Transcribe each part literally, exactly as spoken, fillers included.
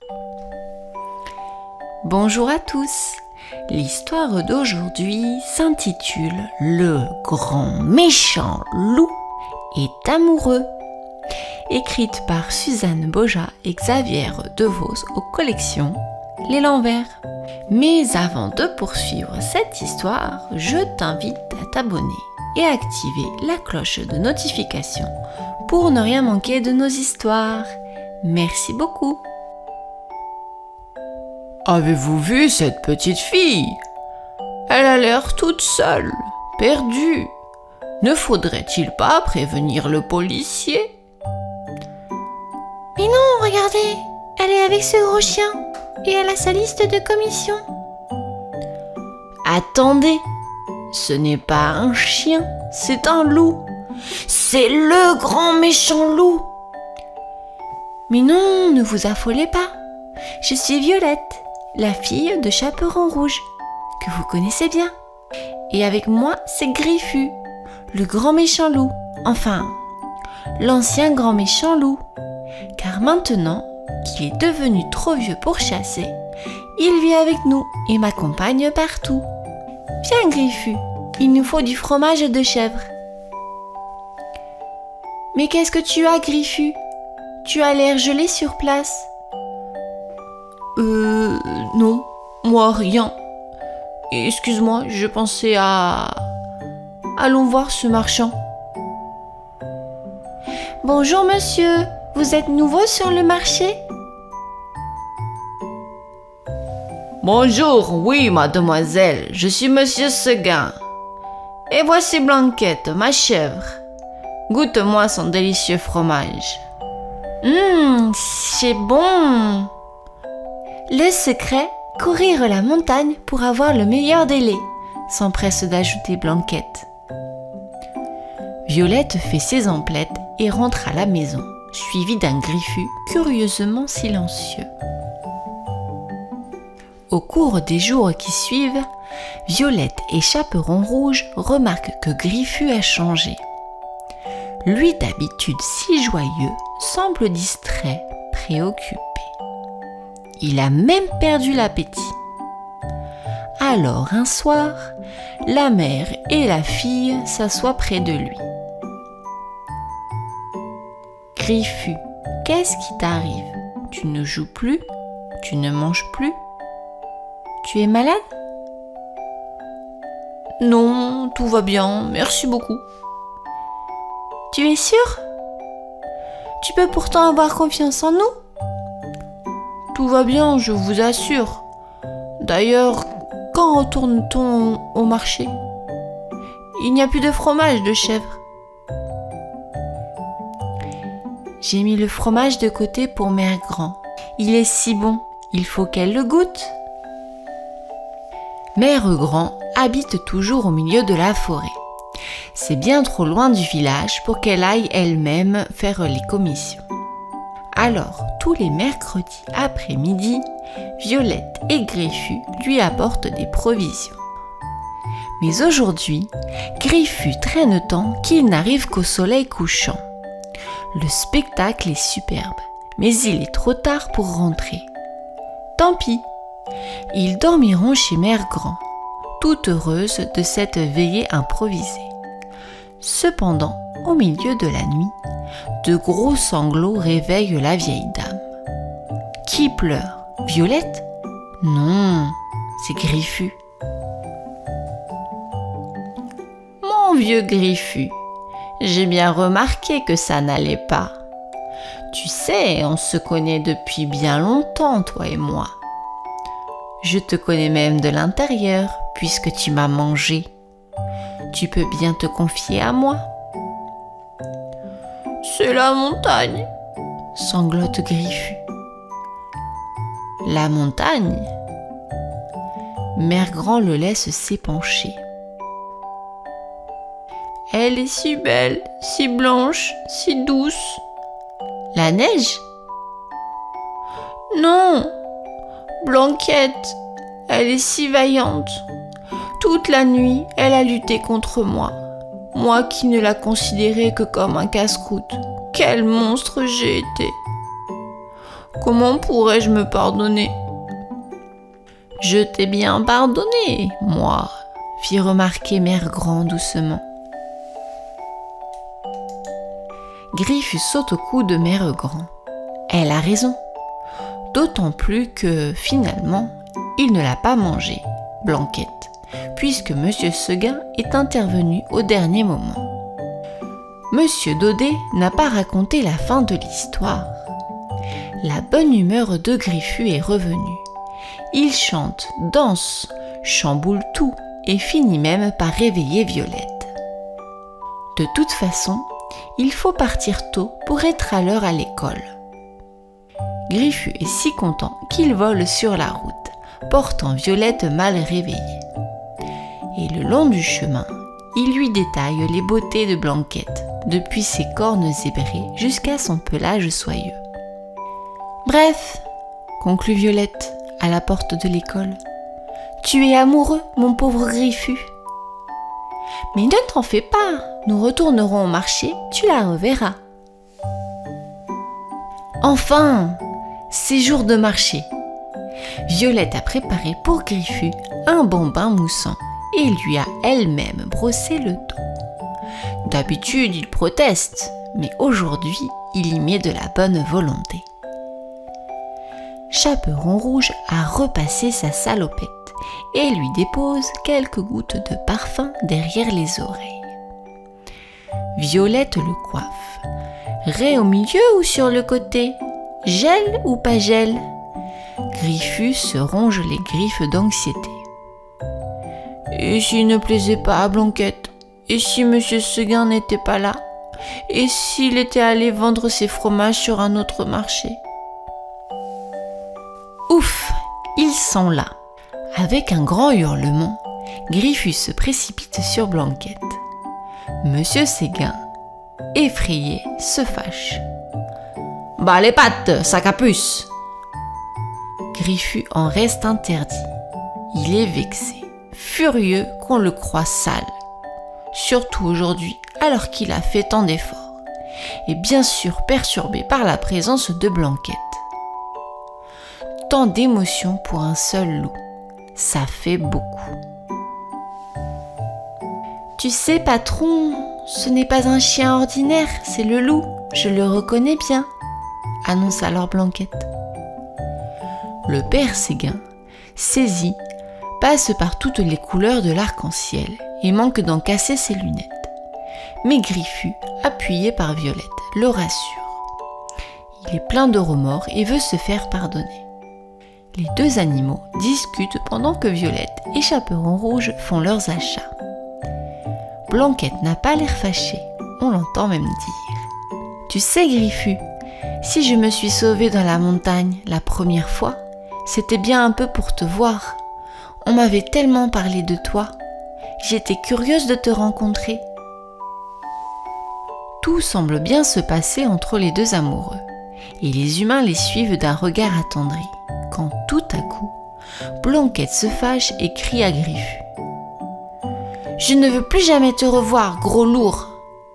Bonjour à tous. L'histoire d'aujourd'hui s'intitule « Le grand méchant loup est amoureux » écrite par Suzanne Boja et Xavier Devos aux collections L'Élan Vert. Mais avant de poursuivre cette histoire, je t'invite à t'abonner et à activer la cloche de notification pour ne rien manquer de nos histoires. Merci beaucoup. Avez-vous vu cette petite fille? Elle a l'air toute seule, perdue. Ne faudrait-il pas prévenir le policier? Mais non, regardez, elle est avec ce gros chien et elle a sa liste de commissions. Attendez, ce n'est pas un chien, c'est un loup. C'est le grand méchant loup. Mais non, ne vous affolez pas. Je suis Violette, la fille de Chaperon Rouge, que vous connaissez bien. Et avec moi, c'est Griffu, le grand méchant loup. Enfin, l'ancien grand méchant loup. Car maintenant qu'il est devenu trop vieux pour chasser, il vit avec nous et m'accompagne partout. Viens Griffu, il nous faut du fromage de chèvre. Mais qu'est-ce que tu as, Griffu? Tu as l'air gelé sur place. Euh... non, moi rien. Excuse-moi, je pensais à... Allons voir ce marchand. Bonjour monsieur, vous êtes nouveau sur le marché? Bonjour, oui mademoiselle, je suis monsieur Seguin. Et voici Blanquette, ma chèvre. Goûte-moi son délicieux fromage. Hum, c'est bon. Le secret, courir la montagne pour avoir le meilleur des laits, s'empresse d'ajouter Blanquette. Violette fait ses emplettes et rentre à la maison, suivie d'un Griffu curieusement silencieux. Au cours des jours qui suivent, Violette et Chaperon Rouge remarquent que Griffu a changé. Lui d'habitude si joyeux semble distrait, préoccupé. Il a même perdu l'appétit. Alors un soir, la mère et la fille s'assoient près de lui. Griffu, qu'est-ce qui t'arrive? Tu ne joues plus? Tu ne manges plus? Tu es malade? Non, tout va bien, merci beaucoup. Tu es sûr? Tu peux pourtant avoir confiance en nous? Tout va bien, je vous assure. D'ailleurs, quand retourne-t-on au marché? Il n'y a plus de fromage de chèvre. J'ai mis le fromage de côté pour Mère Grand. Il est si bon, il faut qu'elle le goûte. Mère Grand habite toujours au milieu de la forêt. C'est bien trop loin du village pour qu'elle aille elle-même faire les commissions. Alors, tous les mercredis après-midi, Violette et Griffu lui apportent des provisions. Mais aujourd'hui, Griffu traîne tant qu'il n'arrive qu'au soleil couchant. Le spectacle est superbe, mais il est trop tard pour rentrer. Tant pis, ils dormiront chez Mère Grand, toute heureuse de cette veillée improvisée. Cependant, au milieu de la nuit, de gros sanglots réveillent la vieille dame. Qui pleure? Violette? Non, c'est Griffu. Mon vieux Griffu, j'ai bien remarqué que ça n'allait pas. Tu sais, on se connaît depuis bien longtemps, toi et moi. Je te connais même de l'intérieur, puisque tu m'as mangé. Tu peux bien te confier à moi. C'est la montagne, sanglote Griffu. La montagne? Mère Grand le laisse s'épancher. Elle est si belle, si blanche, si douce. La neige? Non, Blanquette, elle est si vaillante. Toute la nuit, elle a lutté contre moi. Moi qui ne la considérais que comme un casse-croûte. Quel monstre j'ai été! Comment pourrais-je me pardonner ? Je t'ai bien pardonné, moi, fit remarquer Mère Grand doucement. Griffus saute au cou de Mère Grand. Elle a raison, d'autant plus que, finalement, il ne l'a pas mangée, Blanquette, puisque Monsieur Seguin est intervenu au dernier moment. Monsieur Daudet n'a pas raconté la fin de l'histoire. La bonne humeur de Griffus est revenue. Il chante, danse, chamboule tout et finit même par réveiller Violette. De toute façon, il faut partir tôt pour être à l'heure à l'école. Griffus est si content qu'il vole sur la route, portant Violette mal réveillée. Et le long du chemin, il lui détaille les beautés de Blanquette, depuis ses cornes zébrées jusqu'à son pelage soyeux. Bref, conclut Violette à la porte de l'école, tu es amoureux, mon pauvre Griffus. Mais ne t'en fais pas, nous retournerons au marché, tu la reverras. Enfin, c'est jour de marché. Violette a préparé pour Griffus un bon bain moussant et lui a elle-même brossé le dos. D'habitude, il proteste, mais aujourd'hui, il y met de la bonne volonté. Chaperon Rouge a repassé sa salopette et lui dépose quelques gouttes de parfum derrière les oreilles. Violette le coiffe. Raie au milieu ou sur le côté? Gel ou pas gel? Griffus se ronge les griffes d'anxiété. Et s'il ne plaisait pas à Blanquette? Et si Monsieur Seguin n'était pas là? Et s'il était allé vendre ses fromages sur un autre marché? Ouf, ils sont là. Avec un grand hurlement, Griffus se précipite sur Blanquette. Monsieur Seguin, effrayé, se fâche. « Bah les pattes, sac à puce !» Griffus en reste interdit. Il est vexé, furieux qu'on le croie sale. Surtout aujourd'hui, alors qu'il a fait tant d'efforts. Et bien sûr perturbé par la présence de Blanquette. Tant d'émotions pour un seul loup. Ça fait beaucoup. Tu sais, patron, ce n'est pas un chien ordinaire, c'est le loup, je le reconnais bien, annonce alors Blanquette. Le père Seguin, saisi, passe par toutes les couleurs de l'arc-en-ciel et manque d'en casser ses lunettes. Mais Griffus, appuyé par Violette, le rassure. Il est plein de remords et veut se faire pardonner. Les deux animaux discutent pendant que Violette et Chaperon Rouge font leurs achats. Blanquette n'a pas l'air fâchée, on l'entend même dire. Tu sais, Griffus, si je me suis sauvée dans la montagne la première fois, c'était bien un peu pour te voir. On m'avait tellement parlé de toi. J'étais curieuse de te rencontrer. Tout semble bien se passer entre les deux amoureux, et les humains les suivent d'un regard attendri. Quand tout à coup, Blanquette se fâche et crie à Griffus. « Je ne veux plus jamais te revoir, gros lourd !»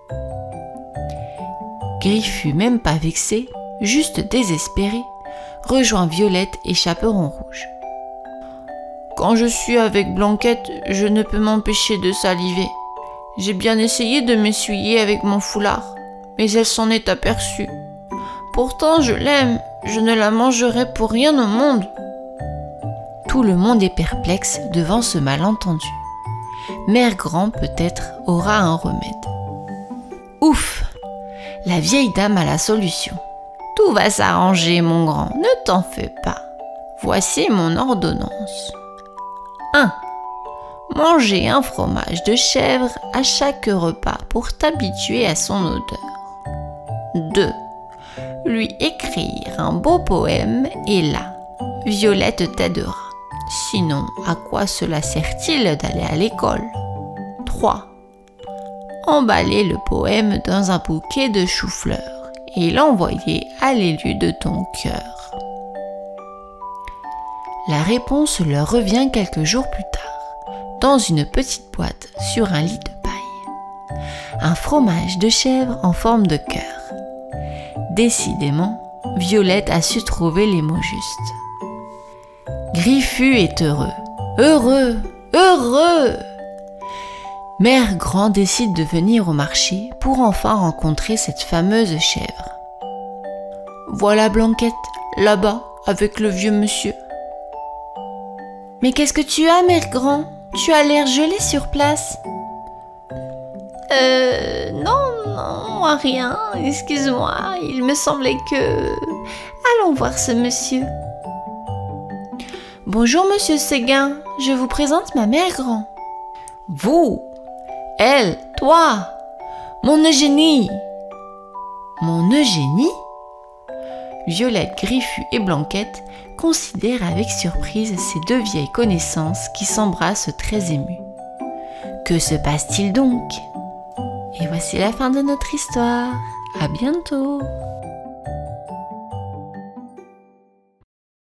Griffus, même pas vexé, juste désespéré, rejoint Violette et Chaperon Rouge. « Quand je suis avec Blanquette, je ne peux m'empêcher de saliver. J'ai bien essayé de m'essuyer avec mon foulard, mais elle s'en est aperçue. Pourtant, je l'aime. Je ne la mangerai pour rien au monde. » Tout le monde est perplexe devant ce malentendu. Mère Grand, peut-être, aura un remède. Ouf! La vieille dame a la solution. Tout va s'arranger, mon grand, ne t'en fais pas. Voici mon ordonnance. un. Manger un fromage de chèvre à chaque repas pour t'habituer à son odeur. deux. Lui écrire un beau poème et là, Violette t'aidera. Sinon, à quoi cela sert-il d'aller à l'école? trois. Emballer le poème dans un bouquet de choux-fleurs et l'envoyer à l'élu de ton cœur. La réponse leur revient quelques jours plus tard, dans une petite boîte sur un lit de paille. Un fromage de chèvre en forme de cœur. Décidément, Violette a su trouver les mots justes. Griffu est heureux. Heureux, heureux! Mère Grand décide de venir au marché pour enfin rencontrer cette fameuse chèvre. Voilà Blanquette, là-bas, avec le vieux monsieur. Mais qu'est-ce que tu as, Mère Grand? Tu as l'air gelée sur place. Euh, non, non, moi rien, excuse-moi, il me semblait que... Allons voir ce monsieur. Bonjour, monsieur Séguin, je vous présente ma Mère Grand. Vous, elle, toi, mon Eugénie. Mon Eugénie? Violette, Griffu et Blanquette considèrent avec surprise ces deux vieilles connaissances qui s'embrassent très émues. Que se passe-t-il donc? Et voici la fin de notre histoire. À bientôt.